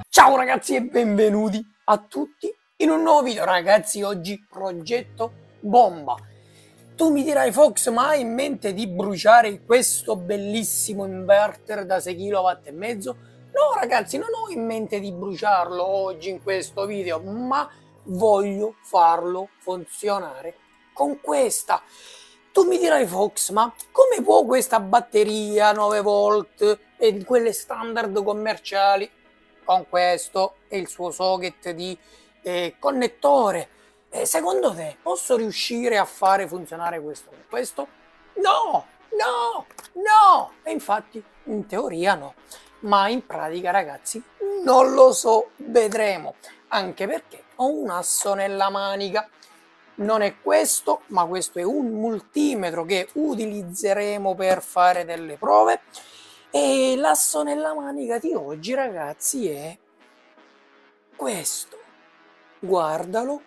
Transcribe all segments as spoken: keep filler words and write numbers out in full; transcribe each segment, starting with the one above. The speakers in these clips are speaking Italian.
Ciao ragazzi e benvenuti a tutti in un nuovo video. Ragazzi, oggi progetto bomba. Tu mi dirai, Fox, ma hai in mente di bruciare questo bellissimo inverter da sei chilowatt e mezzo? No ragazzi, non ho in mente di bruciarlo oggi in questo video, ma voglio farlo funzionare con questa. Tu mi dirai, Fox, ma come può questa batteria nove volt e quelle standard commerciali con questo e il suo socket di eh, connettore, eh, secondo te posso riuscire a fare funzionare questo con questo? No, no, no! E infatti in teoria no, ma in pratica ragazzi non lo so, vedremo, anche perché ho un asso nella manica. Non è questo, ma questo è un multimetro che utilizzeremo per fare delle prove. E l'asso nella manica di oggi, ragazzi, è questo. Guardalo.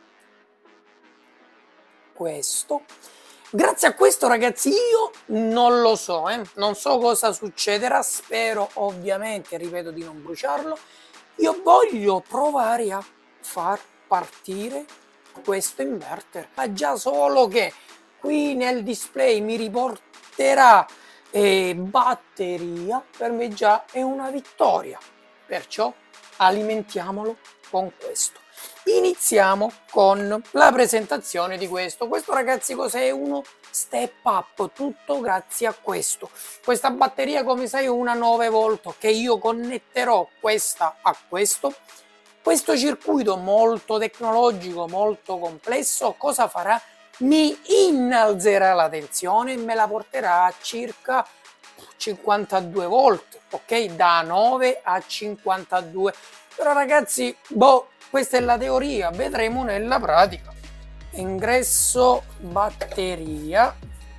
Questo. Grazie a questo, ragazzi, io non lo so, eh? non so cosa succederà, spero ovviamente, ripeto, di non bruciarlo. Io voglio provare a far partire questo inverter, ma già solo che qui nel display mi riporterà eh, batteria, per me già è una vittoria, perciò alimentiamolo con questo. Iniziamo con la presentazione di questo. Questo, ragazzi, cos'è? Uno step up, tutto grazie a questo. Questa batteria, come sai, è una nove volt che io connetterò questa a questo. Questo circuito molto tecnologico, molto complesso, cosa farà? Mi innalzerà la tensione e me la porterà a circa cinquantadue volt, ok? Da nove a cinquantadue. Però ragazzi, boh, questa è la teoria, vedremo nella pratica. Ingresso batteria.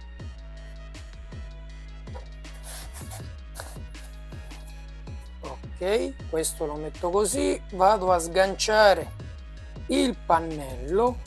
Ok, questo lo metto così, vado a sganciare il pannello.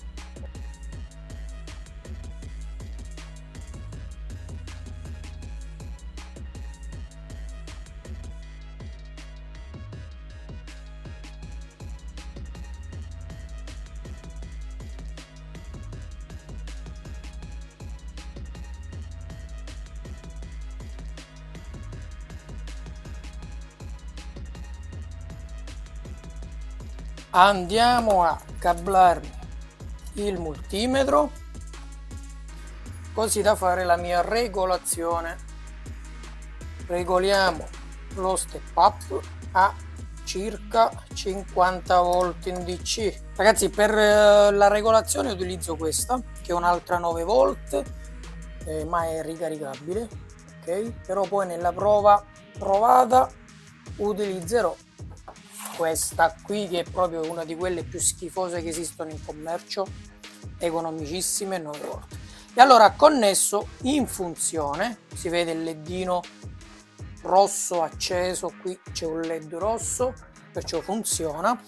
Andiamo a cablarmi il multimetro così da fare la mia regolazione. Regoliamo lo step up a circa cinquanta volt in D C. Ragazzi, per la regolazione utilizzo questa che è un'altra nove volt, eh, ma è ricaricabile, ok? Però poi nella prova provata utilizzerò questa qui, che è proprio una di quelle più schifose che esistono in commercio, economicissime, nove volt. E allora, connesso in funzione, si vede il ledino rosso acceso, qui c'è un led rosso, perciò funziona.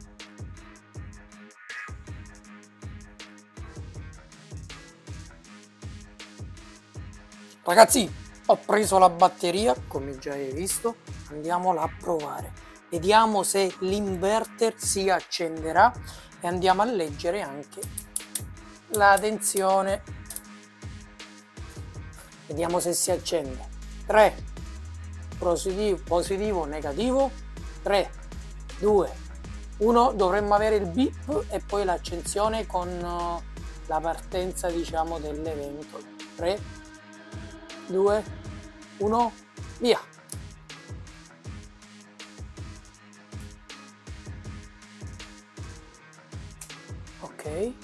Ragazzi, ho preso la batteria, come già hai visto, andiamola a provare. Vediamo se l'inverter si accenderà e andiamo a leggere anche la tensione. Vediamo se si accende. tre, positivo, positivo, negativo. tre, due, uno. Dovremmo avere il beep e poi l'accensione con la partenza, diciamo, dell'evento. tre, due, uno, via. Ok,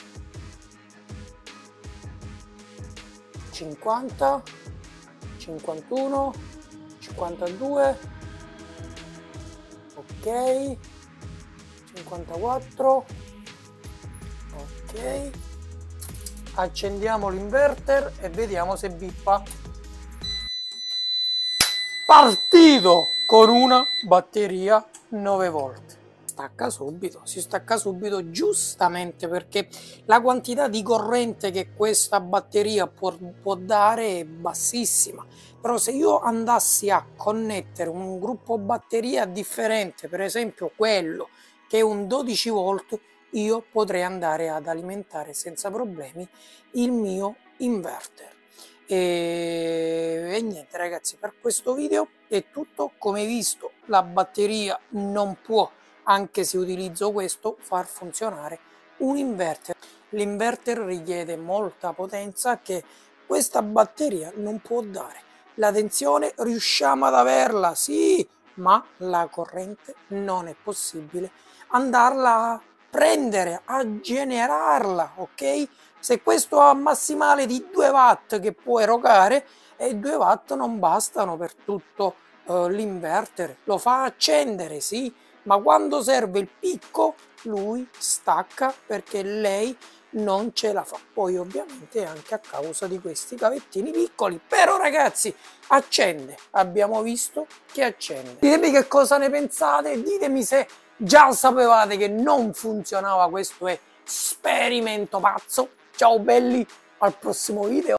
cinquanta, cinquantuno, cinquantadue, ok, cinquantaquattro, ok, accendiamo l'inverter e vediamo se bippa. Partito con una batteria nove volt. stacca subito, si stacca subito giustamente perché la quantità di corrente che questa batteria può, può dare è bassissima. Però se io andassi a connettere un gruppo batteria differente, per esempio quello che è un dodici volt, io potrei andare ad alimentare senza problemi il mio inverter. E, e niente ragazzi, per questo video è tutto. Come visto, la batteria non può, anche se utilizzo questo, far funzionare un inverter. L'inverter richiede molta potenza che questa batteria non può dare. La tensione riusciamo ad averla, sì, ma la corrente non è possibile andarla a prendere, a generarla, ok? Se questo ha massimale di due watt che può erogare, e due watt non bastano per tutto uh, l'inverter. Lo fa accendere, sì, ma quando serve il picco lui stacca perché lei non ce la fa. Poi ovviamente anche a causa di questi cavettini piccoli, però ragazzi accende, abbiamo visto che accende. Ditemi che cosa ne pensate, ditemi se già sapevate che non funzionava questo esperimento pazzo. Ciao belli, al prossimo video.